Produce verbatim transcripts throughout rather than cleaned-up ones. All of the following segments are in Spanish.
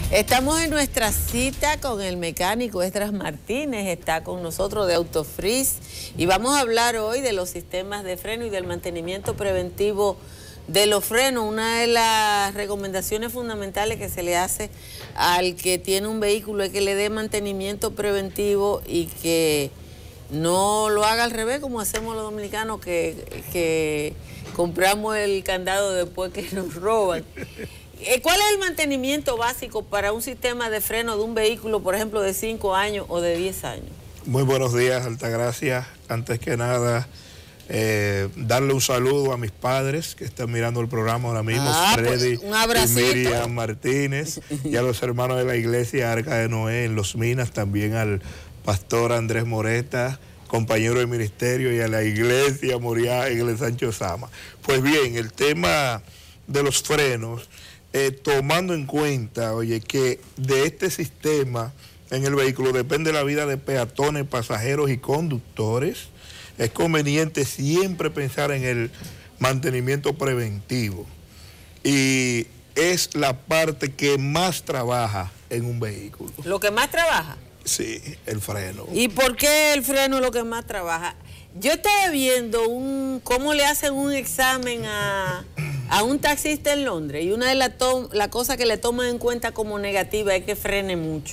Estamos en nuestra cita con el mecánico Esdras Martínez, está con nosotros de Autofreeze y vamos a hablar hoy de los sistemas de freno y del mantenimiento preventivo de los frenos. Una de las recomendaciones fundamentales que se le hace al que tiene un vehículo es que le dé mantenimiento preventivo y que no lo haga al revés como hacemos los dominicanos, que, que compramos el candado después que nos roban. ¿Cuál es el mantenimiento básico para un sistema de freno de un vehículo, por ejemplo, de cinco años o de diez años? Muy buenos días, Altagracia. Antes que nada, eh, darle un saludo a mis padres que están mirando el programa ahora mismo, ah, Freddy pues, un abracito. y Miriam Martínez, y a los hermanos de la iglesia Arca de Noé en Los Minas, también al pastor Andrés Moreta, compañero de ministerio, y a la iglesia Moriá en el Sancho Sama. Pues bien, el tema de los frenos, Eh, tomando en cuenta, oye, que de este sistema en el vehículo depende la vida de peatones, pasajeros y conductores, es conveniente siempre pensar en el mantenimiento preventivo. Y es la parte que más trabaja en un vehículo. ¿Lo que más trabaja? Sí, el freno. ¿Y por qué el freno es lo que más trabaja? Yo estaba viendo un, cómo le hacen un examen a, a un taxista en Londres, y una de las la cosas que le toman en cuenta como negativa es que frene mucho.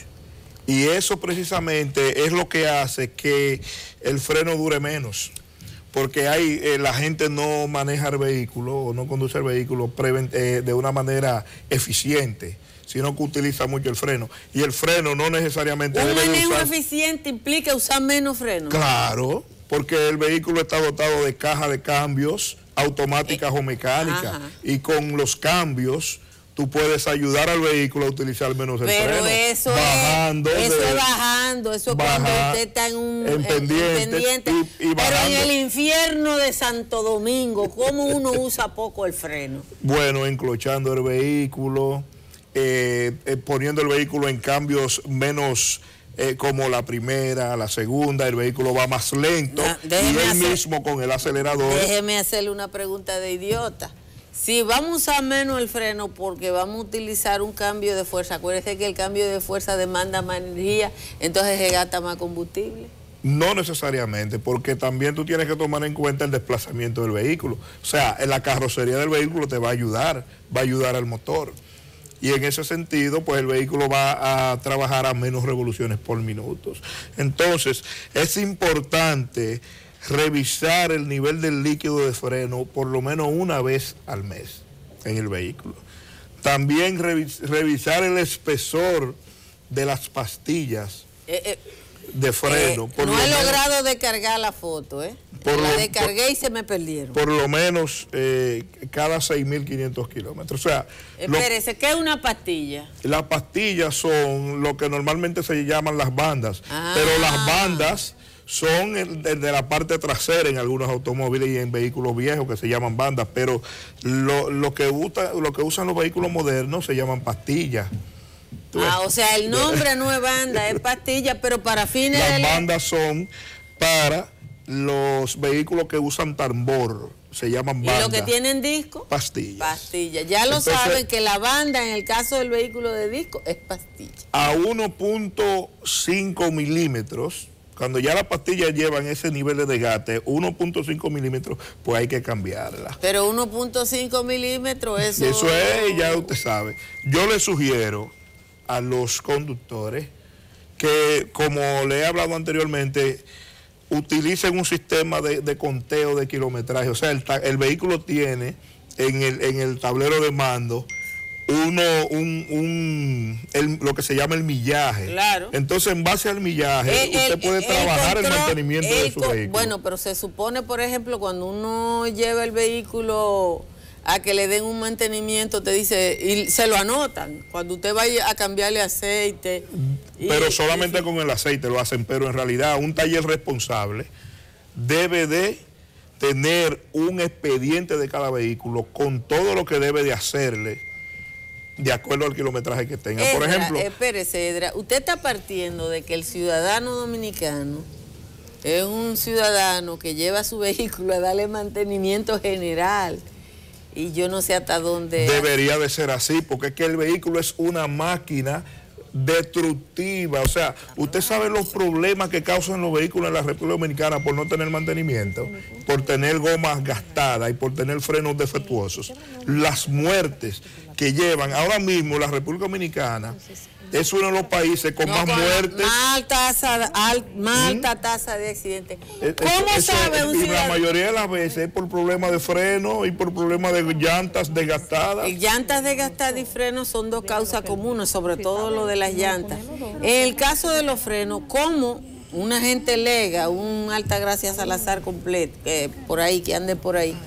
Y eso precisamente es lo que hace que el freno dure menos, porque hay, eh, la gente no maneja el vehículo o no conduce el vehículo eh, de una manera eficiente, sino que utiliza mucho el freno. Y el freno no necesariamente ¿Un debe manejo usar... eficiente implica usar menos freno? Claro, porque el vehículo está dotado de caja de cambios automáticas eh, o mecánicas. Ajá. Y con los cambios tú puedes ayudar al vehículo a utilizar menos el Pero freno. Pero eso, bajando es, eso de, es bajando, eso es baja, cuando usted está en un en pendiente. En pendiente. Y, y Pero en el infierno de Santo Domingo, ¿cómo uno usa poco el freno? Bueno, enclochando el vehículo, eh, eh, poniendo el vehículo en cambios menos... Eh, como la primera, la segunda, el vehículo va más lento, no, y él hacer, mismo con el acelerador. Déjeme hacerle una pregunta de idiota. Si vamos a usar menos el freno porque vamos a utilizar un cambio de fuerza, acuérdese que el cambio de fuerza demanda más energía, entonces se gasta más combustible. No necesariamente, porque también tú tienes que tomar en cuenta el desplazamiento del vehículo. O sea, en la carrocería del vehículo te va a ayudar, va a ayudar al motor. Y en ese sentido, pues el vehículo va a trabajar a menos revoluciones por minuto. Entonces, es importante revisar el nivel del líquido de freno por lo menos una vez al mes en el vehículo. También revis revisar el espesor de las pastillas eh, eh, de freno. Eh, por no he menos, logrado descargar la foto, ¿eh? Por la lo, descargué por, y se me perdieron. Por lo menos eh, cada seis mil quinientos kilómetros. O sea, espérese, lo, ¿qué es una pastilla? Las pastillas son lo que normalmente se llaman las bandas, ah. pero las bandas son el, el de la parte trasera en algunos automóviles y en vehículos viejos que se llaman bandas, pero lo, lo, que, usa, lo que usan los vehículos modernos se llaman pastillas. Ah, o sea, el nombre no es banda, es pastilla, pero para fines... Las de... bandas son para los vehículos que usan tambor, se llaman bandas. ¿Y los que tienen disco? Pastillas. Pastillas. Ya lo Entonces, saben que la banda, en el caso del vehículo de disco, es pastilla. A uno punto cinco milímetros, cuando ya las pastillas llevan ese nivel de desgaste, uno punto cinco milímetros, pues hay que cambiarla. Pero uno punto cinco milímetros, eso... Eso es, ya usted sabe. Yo le sugiero a los conductores que, como le he hablado anteriormente, utilicen un sistema de, de conteo de kilometraje. O sea, el, el vehículo tiene en el, en el tablero de mando uno, un, un, el, lo que se llama el millaje. Claro. Entonces, en base al millaje, el, usted el, puede el trabajar control, el mantenimiento el de su con, vehículo. Bueno, pero se supone, por ejemplo, cuando uno lleva el vehículo a que le den un mantenimiento, te dice, y se lo anotan, cuando usted vaya a cambiarle aceite. Pero y, solamente y, con el aceite lo hacen, pero en realidad un taller responsable debe de tener un expediente de cada vehículo con todo lo que debe de hacerle de acuerdo al kilometraje que tenga. Edra, por ejemplo... Espérese, Edra, usted está partiendo de que el ciudadano dominicano es un ciudadano que lleva su vehículo a darle mantenimiento general Y yo no sé hasta dónde... Debería de ser así, porque es que el vehículo es una máquina destructiva. O sea, usted sabe los problemas que causan los vehículos en la República Dominicana por no tener mantenimiento, por tener gomas gastadas y por tener frenos defectuosos. Las muertes que llevan ahora mismo la República Dominicana es uno de los países con no, más con muertes. Más tasa, al, más alta tasa de accidentes. ¿Cómo eso, sabe eso, un y ciudadano? La mayoría de las veces es por problemas de freno y por problemas de llantas desgastadas. Y llantas desgastadas y frenos son dos causas comunes, sobre todo lo de las llantas. En el caso de los frenos, ¿cómo una gente lega, un Altagracia Salazar completo, eh, por ahí, que ande por ahí,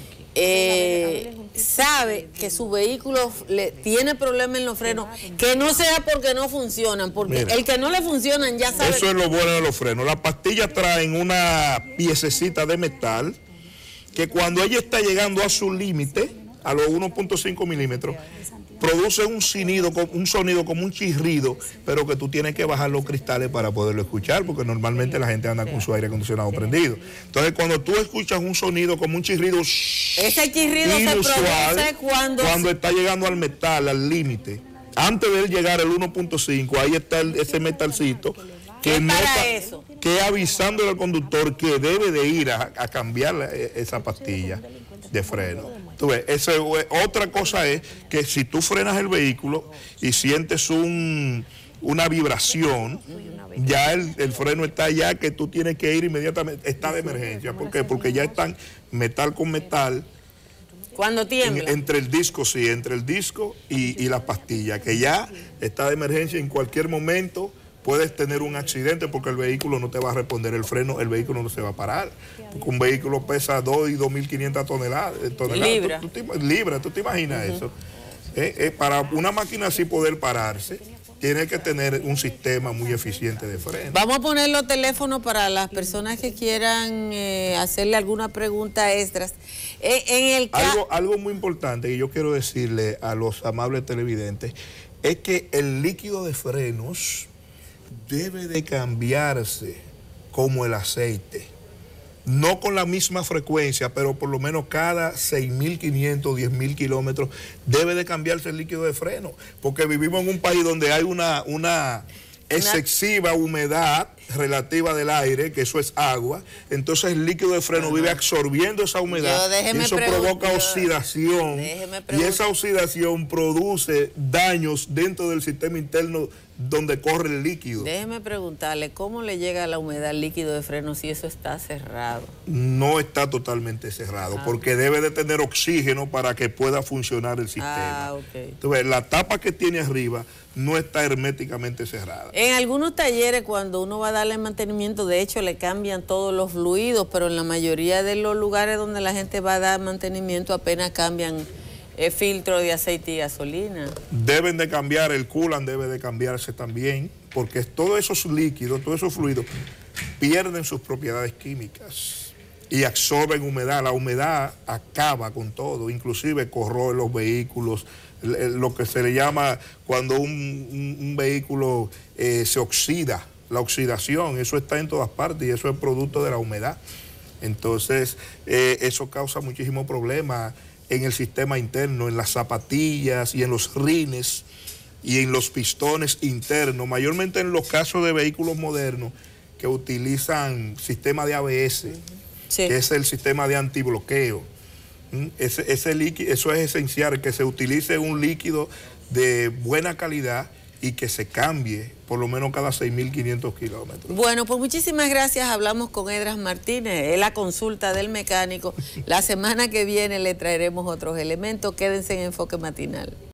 eh, sabe que su vehículo le, tiene problemas en los frenos, que no sea porque no funcionan, porque Mira, el que no le funcionan ya sabe. Eso es lo bueno de los frenos. Las pastillas traen una piececita de metal que cuando ella está llegando a su límite, a los uno punto cinco milímetros, produce un sonido, un sonido como un chirrido, pero que tú tienes que bajar los cristales para poderlo escuchar, porque normalmente la gente anda con su aire acondicionado prendido. Entonces, cuando tú escuchas un sonido como un chirrido, ese chirrido inusual, se produce cuando... cuando está llegando al metal, al límite. Antes de él llegar al uno punto cinco, ahí está el, ese metalcito que, nota, eso? que avisándole al conductor que debe de ir a, a cambiar la, esa pastilla de freno. Tú ves, eso, otra cosa es que si tú frenas el vehículo y sientes un, una vibración, ya el, el freno está ya que tú tienes que ir inmediatamente, está de emergencia. ¿Por qué? Porque ya están metal con metal. Cuando tiembla. En, entre el disco, sí, entre el disco y, y la pastilla, que ya está de emergencia en cualquier momento. Puedes tener un accidente porque el vehículo no te va a responder el freno, el vehículo no se va a parar. Porque un vehículo pesa dos y dos mil quinientas toneladas. toneladas. Libra. ¿Tú, tú, te, libra, ¿tú te imaginas uh-huh. eso? Eh, eh, para una máquina así poder pararse, tiene que tener un sistema muy eficiente de freno. Vamos a poner los teléfonos para las personas que quieran eh, hacerle alguna pregunta extras. Eh, en el algo, algo muy importante que yo quiero decirle a los amables televidentes es que el líquido de frenos debe de cambiarse como el aceite, no con la misma frecuencia, pero por lo menos cada seis mil quinientos, diez mil kilómetros debe de cambiarse el líquido de freno, porque vivimos en un país donde hay una, una excesiva humedad relativa del aire, que eso es agua, entonces el líquido de freno uh-huh. vive absorbiendo esa humedad yo, y eso provoca yo, oxidación y esa oxidación produce daños dentro del sistema interno donde corre el líquido. Déjeme preguntarle, ¿cómo le llega la humedad al líquido de freno si eso está cerrado? No está totalmente cerrado, ah, porque debe de tener oxígeno para que pueda funcionar el sistema. Ah, okay. Entonces, la tapa que tiene arriba no está herméticamente cerrada. En algunos talleres, cuando uno va a darle mantenimiento, de hecho le cambian todos los fluidos, pero en la mayoría de los lugares donde la gente va a dar mantenimiento apenas cambian el filtro de aceite y gasolina. Deben de cambiar, el coolant debe de cambiarse también, porque todos esos líquidos, todos esos fluidos pierden sus propiedades químicas y absorben humedad. La humedad acaba con todo, inclusive corroe los vehículos, lo que se le llama cuando un, un, un vehículo eh, se oxida, la oxidación, eso está en todas partes y eso es producto de la humedad. Entonces, eh, eso causa muchísimos problemas en el sistema interno, en las zapatillas y en los rines y en los pistones internos, mayormente en los casos de vehículos modernos que utilizan sistema de A B S, sí. que es el sistema de antibloqueo. Ese, ese líquido, eso es esencial, que se utilice un líquido de buena calidad y que se cambie por lo menos cada seis mil quinientos kilómetros. Bueno, pues muchísimas gracias. Hablamos con Esdras Martínez, es la consulta del mecánico. La semana que viene le traeremos otros elementos. Quédense en Enfoque Matinal.